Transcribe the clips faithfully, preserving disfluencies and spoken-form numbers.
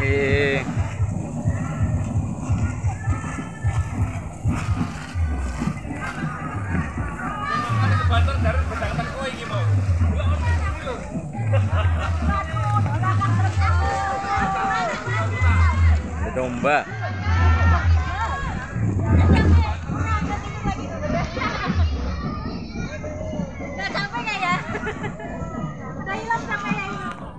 Bismillahirrahmanirrahim. Ada domba. Udah sampai nggak ya? Udah hilang sampai ya?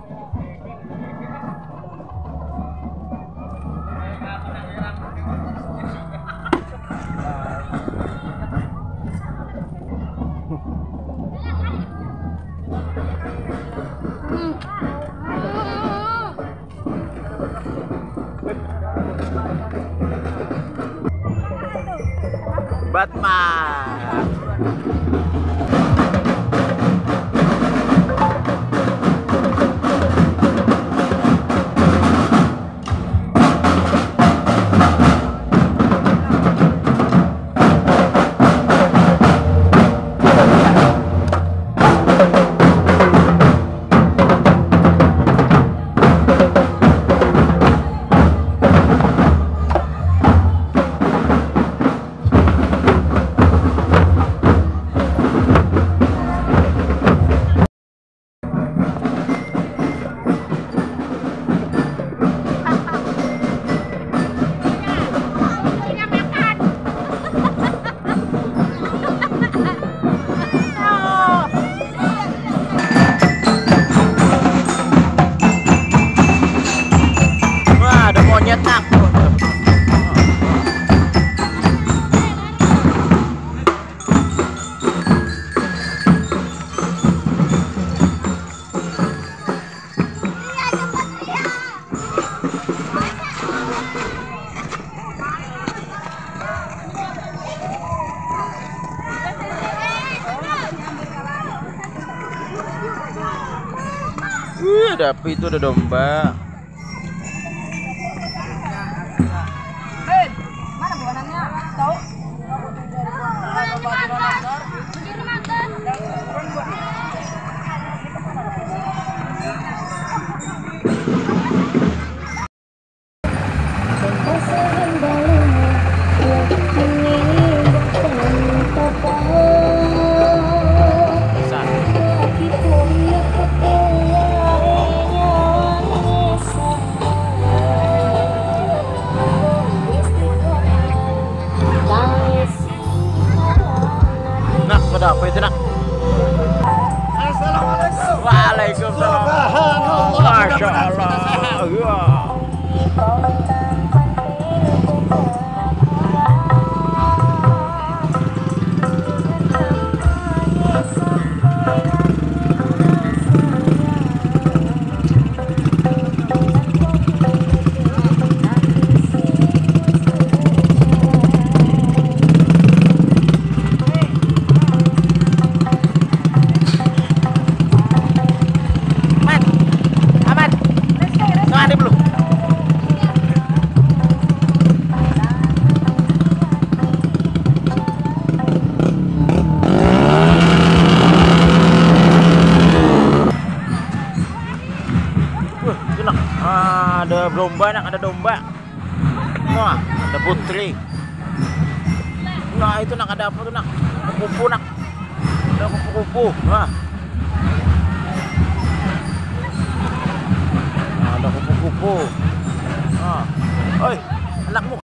Batman. Ada monyet takut. Wih, ada api itu, ada domba. Mana buanannya? Tahu? Nak, pada apa itu nak? Assalamualaikum. Waalaikumsalam. Masya Allah. Ya. Ada domba, nak, ada domba. Wah, ada putri. Nah, itu nak, ada apa tuh nak? Kupu-kupu nak. Ada kupu-kupu. Wah. Nah, ada kupu-kupu. Nah. Oi, anakmu.